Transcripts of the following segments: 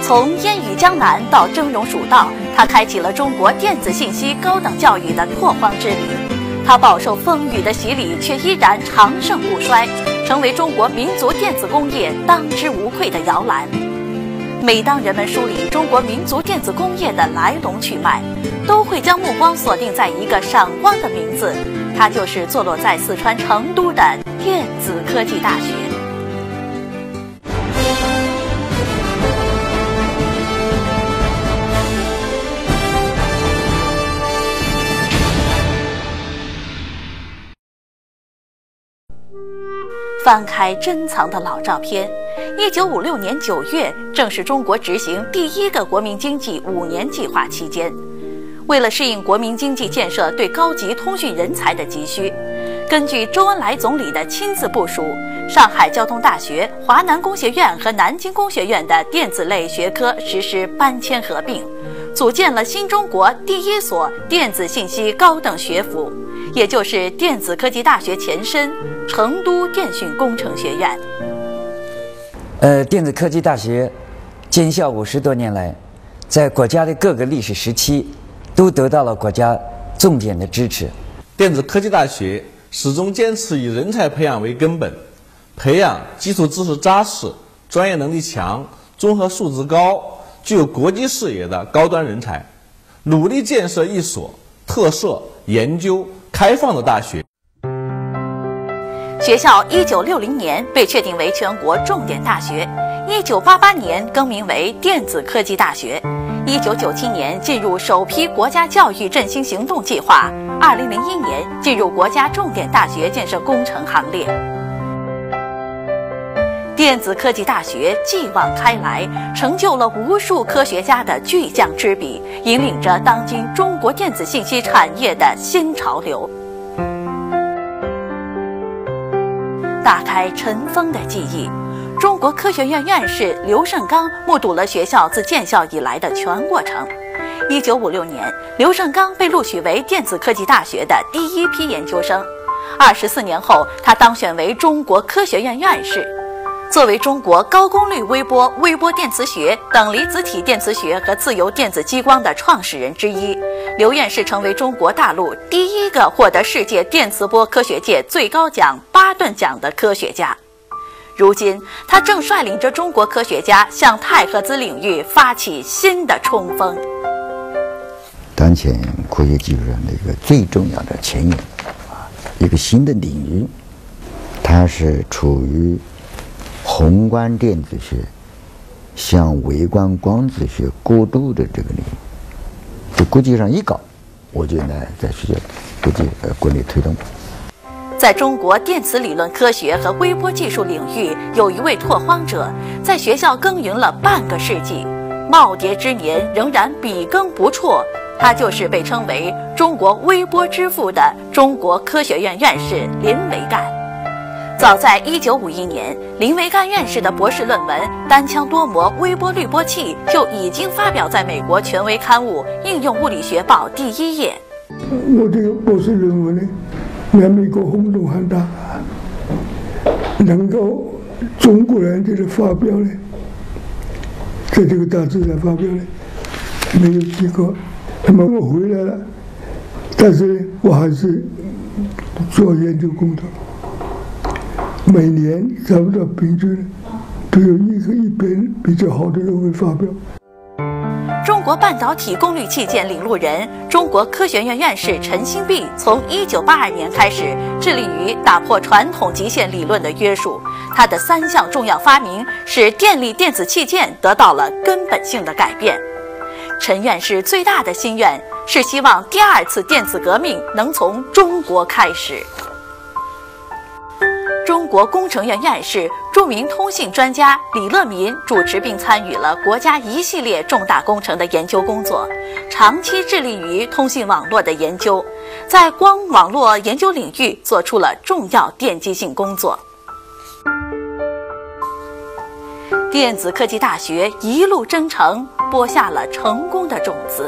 从烟雨江南到峥嵘蜀道，他开启了中国电子信息高等教育的拓荒之旅。他饱受风雨的洗礼，却依然长盛不衰，成为中国民族电子工业当之无愧的摇篮。每当人们梳理中国民族电子工业的来龙去脉，都会将目光锁定在一个闪光的名字，它就是坐落在四川成都的电子科技大学。翻开珍藏的老照片，1956年9月，正是中国执行第一个国民经济5年计划期间。为了适应国民经济建设对高级通讯人才的急需，根据周恩来总理的亲自部署，上海交通大学、华南工学院和南京工学院的电子类学科实施搬迁合并，组建了新中国第一所电子信息高等学府，也就是电子科技大学前身成都电讯工程学院。 电子科技大学建校50多年来，在国家的各个历史时期都得到了国家重点的支持。 电子科技大学始终坚持以人才培养为根本，培养基础知识扎实、专业能力强、综合素质高、具有国际视野的高端人才，努力建设一所特色、研究、开放的大学。 学校1960年被确定为全国重点大学，1988年更名为电子科技大学，1997年进入首批国家教育振兴行动计划，2001年进入国家重点大学建设工程行列。电子科技大学继往开来，成就了无数科学家的巨匠之笔，引领着当今中国电子信息产业的新潮流。打开尘封的记忆，中国科学院院士刘胜刚目睹了学校自建校以来的全过程。1956年，刘胜刚被录取为电子科技大学的第一批研究生。24年后，他当选为中国科学院院士。作为中国高功率微波、微波电磁学、等离子体电磁学和自由电子激光的创始人之一，刘院士成为中国大陆第一个获得世界电磁波科学界最高奖巴顿奖的科学家。如今，他正率领着中国科学家向太赫兹领域发起新的冲锋。 当前科学技术上的一个最重要的前沿一个新的领域，它是处于宏观电子学向微观光子学过渡的这个领域，就国际上一搞，我就在学校估计国内推动。 在中国电磁理论科学和微波技术领域，有一位拓荒者，在学校耕耘了半个世纪，耄耋之年仍然笔耕不辍。他就是被称为中国微波之父的中国科学院院士林维干。早在1951年，林维干院士的博士论文《单腔多模微波滤波器》就已经发表在美国权威刊物《应用物理学报》第1页。 我这个博士论文呢，在美国轰动很大，能够中国人这个发表呢，在这个杂志上发表呢，没有几个。那么我回来了，但是我还是做研究工作。每年差不多平均都有一篇比较好的论文发表。 中国半导体功率器件领路人、中国科学院院士陈新弼从1982年开始致力于打破传统极限理论的约束。他的3项重要发明使电力电子器件得到了根本性的改变。陈院士最大的心愿是希望第2次电子革命能从中国开始。中国工程院院士、著名通信专家李乐民主持并参与了国家一系列重大工程的研究工作，长期致力于通信网络的研究，在光网络研究领域做出了重要奠基性工作。电子科技大学一路征程，播下了成功的种子。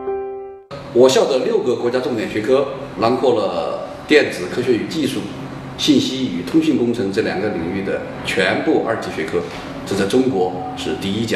我校的6个国家重点学科囊括了电子科学与技术、 信息与通信工程这2个领域的全部2级学科，这在中国是第1家。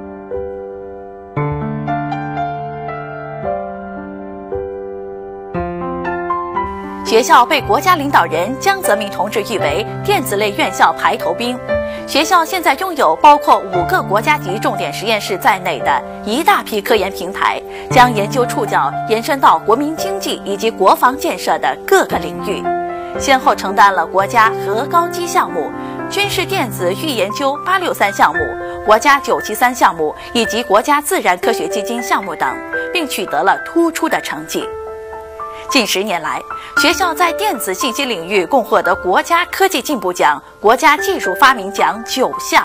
学校被国家领导人江泽民同志誉为电子类院校排头兵。学校现在拥有包括5个国家级重点实验室在内的一大批科研平台，将研究触角延伸到国民经济以及国防建设的各个领域，先后承担了国家核高机项目、军事电子预研究863项目、国家973项目以及国家自然科学基金项目等，并取得了突出的成绩。近10年来，学校在电子信息领域共获得国家科技进步奖、国家技术发明奖9项。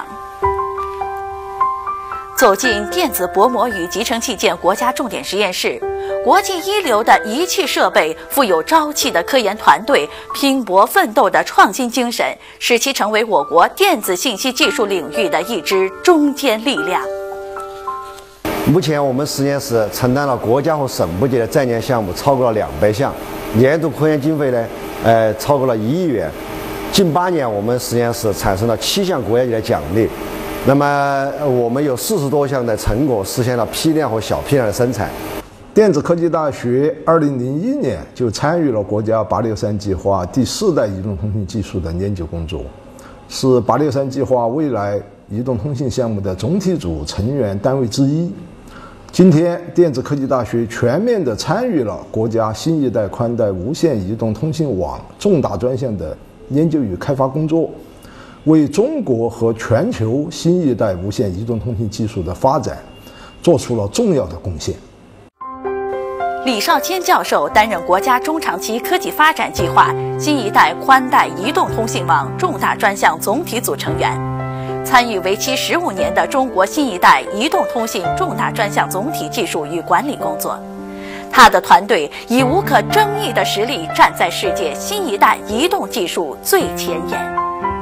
走进电子薄膜与集成器件国家重点实验室，国际一流的仪器设备、富有朝气的科研团队、拼搏奋斗的创新精神，使其成为我国电子信息技术领域的一支中坚力量。 目前我们实验室承担了国家和省部级的在研项目超过了200项，年度科研经费呢，超过了1亿元。近8年，我们实验室产生了7项国家级的奖励。那么，我们有40多项的成果实现了批量和小批量的生产。 电子科技大学2001年就参与了国家863计划第4代移动通信技术的研究工作，是863计划未来移动通信项目的总体组成员单位之一。今天，电子科技大学全面地参与了国家新一代宽带无线移动通信网重大专项的研究与开发工作，为中国和全球新一代无线移动通信技术的发展做出了重要的贡献。 李少谦教授担任国家中长期科技发展计划新一代宽带移动通信网重大专项总体组成员，参与为期15年的中国新一代移动通信重大专项总体技术与管理工作。他的团队以无可争议的实力站在世界新一代移动技术最前沿。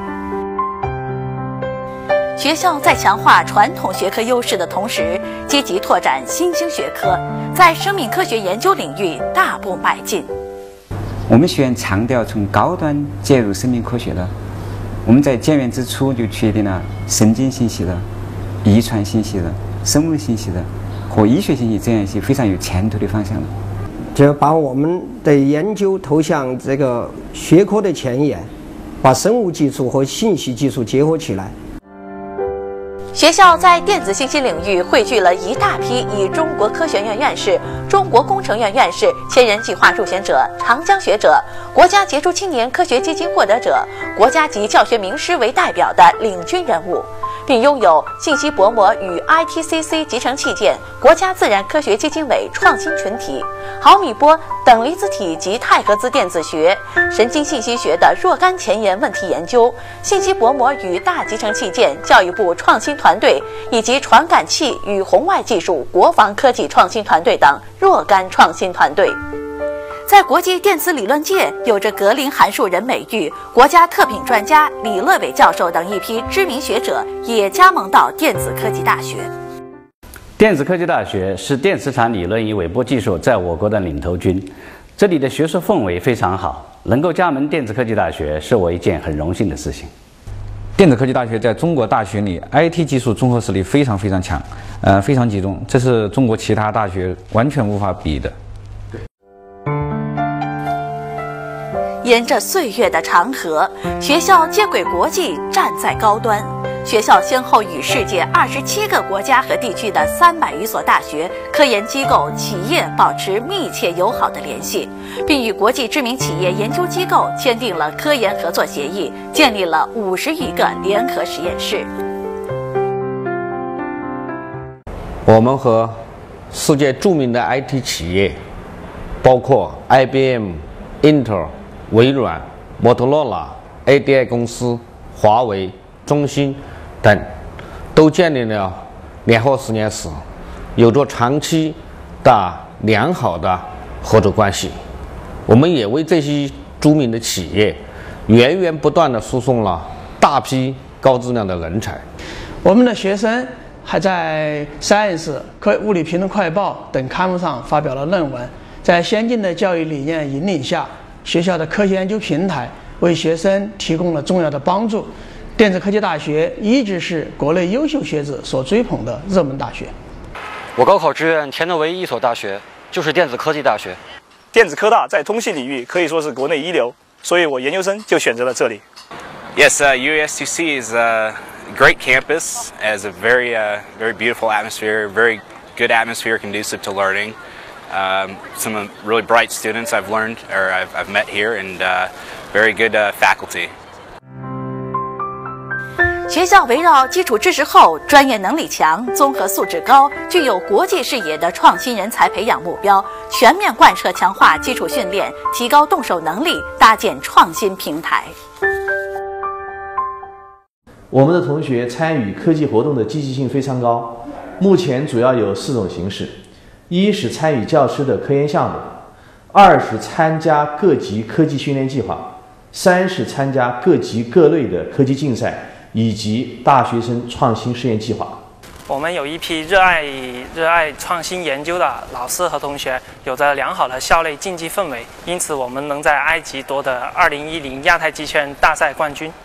学校在强化传统学科优势的同时，积极拓展新兴学科，在生命科学研究领域大步迈进。 我们学院强调从高端介入生命科学的，我们在建院之初就确定了神经信息的、遗传信息的、生物信息的和医学信息这样一些非常有前途的方向的。 就把我们的研究投向这个学科的前沿，把生物技术和信息技术结合起来。 学校在电子信息领域汇聚了一大批以中国科学院院士、中国工程院院士、千人计划入选者、长江学者、国家杰出青年科学基金获得者、国家级教学名师为代表的领军人物，并拥有信息薄膜与 ITCC 集成器件国家自然科学基金委创新群体、毫米波、等离子体及钛合资电子学、神经信息学的若干前沿问题研究、信息薄膜与大集成器件教育部创新团队以及传感器与红外技术国防科技创新团队等若干创新团队。在国际电磁理论界有着格林函数人美誉，国家特品专家李乐伟教授等一批知名学者也加盟到电子科技大学。 电子科技大学是电磁场理论与微波技术在我国的领头军，这里的学术氛围非常好，能够加盟电子科技大学是我一件很荣幸的事情。 电子科技大学在中国大学里 IT 技术综合实力非常强，非常集中，这是中国其他大学完全无法比的。 沿着岁月的长河，学校接轨国际，站在高端。学校先后与世界27个国家和地区的300余所大学、科研机构、企业保持密切友好的联系，并与国际知名企业研究机构签订了科研合作协议，建立了50余个联合实验室。 我们和世界著名的 IT 企业，包括 IBM、Intel、微软、摩托罗拉、ADI 公司、华为、中兴等，都建立了联合实验室，有着长期的良好的合作关系。我们也为这些著名的企业源源不断地输送了大批高质量的人才。 我们的学生还在 SICAS 物理评论快报等刊物上发表了论文，在先进的教育理念引领下，学校的科学研究平台为学生提供了重要的帮助。电子科技大学一直是国内优秀学子所追捧的热门大学。 我高考志愿填的唯一一所大学就是电子科技大学。 电子科大在通信领域可以说是国内一流，所以我研究生就选择了这里。 Yes, UASTC is a great campus, has a very beautiful atmosphere, very good atmosphere conducive to learning. Some really bright students I've learned or I've met here, and very good faculty. 学校围绕基础知识厚、专业能力强、综合素质高、具有国际视野的创新人才培养目标，全面贯彻强化基础训练，提高动手能力，搭建创新平台。 我们的同学参与科技活动的积极性非常高，目前主要有4种形式：一是参与教师的科研项目；2是参加各级科技训练计划；3是参加各级各类的科技竞赛。以及大学生创新试验计划。 我们有一批热爱创新研究的老师和同学，有着良好的校内竞技氛围，因此我们能在埃及夺得2010亚太机器人大赛冠军。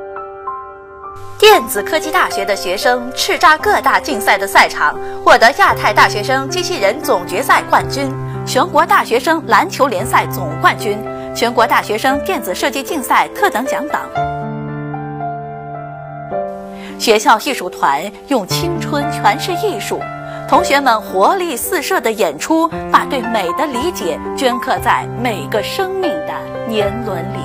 电子科技大学的学生叱咤各大竞赛的赛场，获得亚太大学生机器人总决赛冠军、全国大学生篮球联赛总冠军、全国大学生电子设计竞赛特等奖等。学校艺术团用青春诠释艺术，同学们活力四射的演出，把对美的理解镌刻在每个生命的年轮里。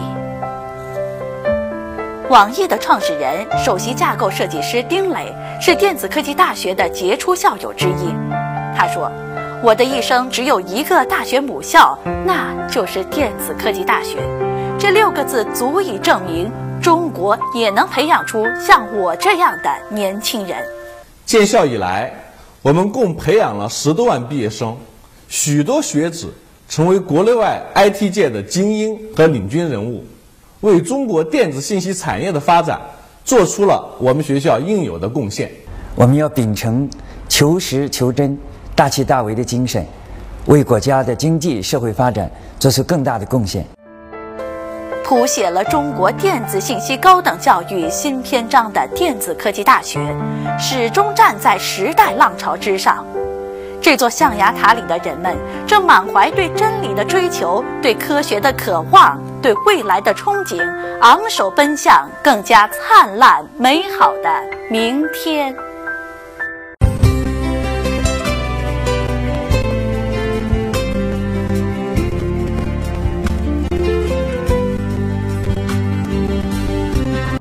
网易的创始人、首席架构设计师丁磊是电子科技大学的杰出校友之一。他说：“我的一生只有一个大学母校，那就是电子科技大学。”这6个字足以证明中国也能培养出像我这样的年轻人。 建校以来，我们共培养了10多万毕业生，许多学子成为国内外 IT 界的精英和领军人物，为中国电子信息产业的发展做出了我们学校应有的贡献。 我们要秉承求实求真、大起大为的精神，为国家的经济社会发展做出更大的贡献。 谱写了中国电子信息高等教育新篇章的电子科技大学，始终站在时代浪潮之上。这座象牙塔里的人们正满怀对真理的追求、对科学的渴望、对未来的憧憬，昂首奔向更加灿烂美好的明天。